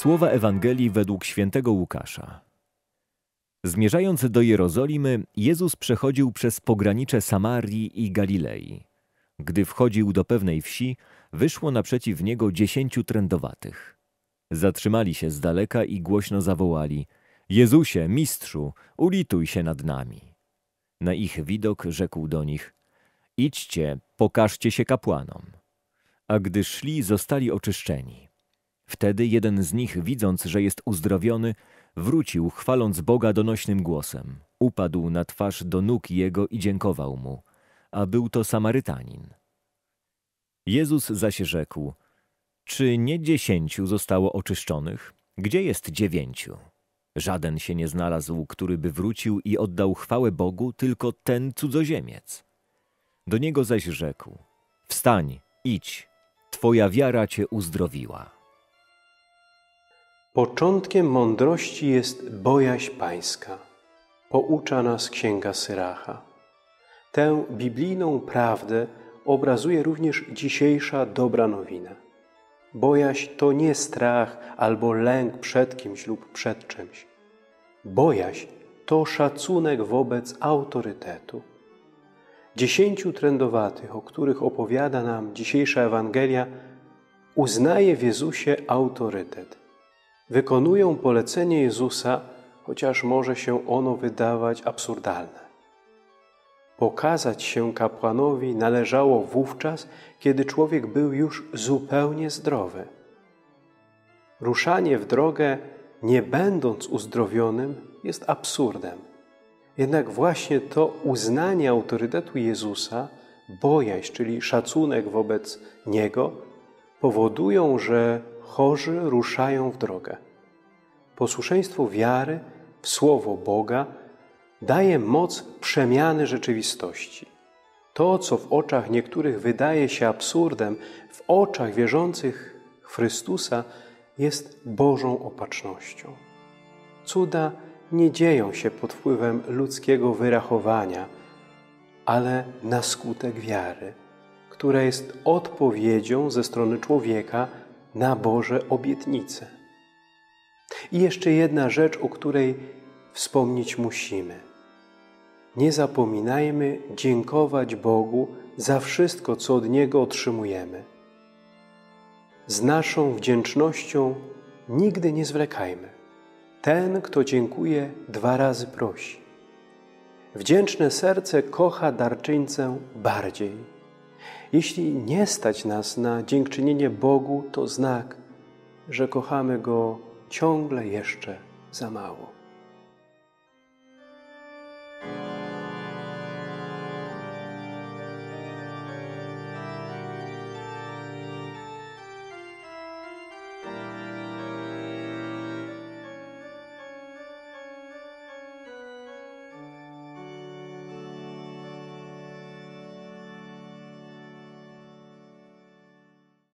Słowa Ewangelii według świętego Łukasza. Zmierzając do Jerozolimy, Jezus przechodził przez pogranicze Samarii i Galilei. Gdy wchodził do pewnej wsi, wyszło naprzeciw niego 10 trędowatych. Zatrzymali się z daleka i głośno zawołali: Jezusie, mistrzu, ulituj się nad nami. Na ich widok rzekł do nich: idźcie, pokażcie się kapłanom. A gdy szli, zostali oczyszczeni. Wtedy jeden z nich, widząc, że jest uzdrowiony, wrócił, chwaląc Boga donośnym głosem. Upadł na twarz do nóg Jego i dziękował Mu, a był to Samarytanin. Jezus zaś rzekł: czy nie 10 zostało oczyszczonych? Gdzie jest 9? Żaden się nie znalazł, który by wrócił i oddał chwałę Bogu, tylko ten cudzoziemiec. Do niego zaś rzekł: wstań, idź, twoja wiara cię uzdrowiła. Początkiem mądrości jest bojaźń Pańska. Poucza nas Księga Syracha. Tę biblijną prawdę obrazuje również dzisiejsza dobra nowina. Bojaźń to nie strach albo lęk przed kimś lub przed czymś. Bojaźń to szacunek wobec autorytetu. 10 trędowatych, o których opowiada nam dzisiejsza Ewangelia, uznaje w Jezusie autorytet. Wykonują polecenie Jezusa, chociaż może się ono wydawać absurdalne. Pokazać się kapłanowi należało wówczas, kiedy człowiek był już zupełnie zdrowy. Ruszanie w drogę, nie będąc uzdrowionym, jest absurdem. Jednak właśnie to uznanie autorytetu Jezusa, bojaźń, czyli szacunek wobec Niego, powodują, że chorzy ruszają w drogę. Posłuszeństwo wiary w Słowo Boga daje moc przemiany rzeczywistości. To, co w oczach niektórych wydaje się absurdem, w oczach wierzących w Chrystusa jest Bożą opatrznością. Cuda nie dzieją się pod wpływem ludzkiego wyrachowania, ale na skutek wiary, która jest odpowiedzią ze strony człowieka na Boże obietnice. I jeszcze jedna rzecz, o której wspomnieć musimy. Nie zapominajmy dziękować Bogu za wszystko, co od Niego otrzymujemy. Z naszą wdzięcznością nigdy nie zwlekajmy. Ten, kto dziękuje, 2 razy prosi. Wdzięczne serce kocha darczyńcę bardziej. Jeśli nie stać nas na dziękczynienie Bogu, to znak, że kochamy Go ciągle jeszcze za mało.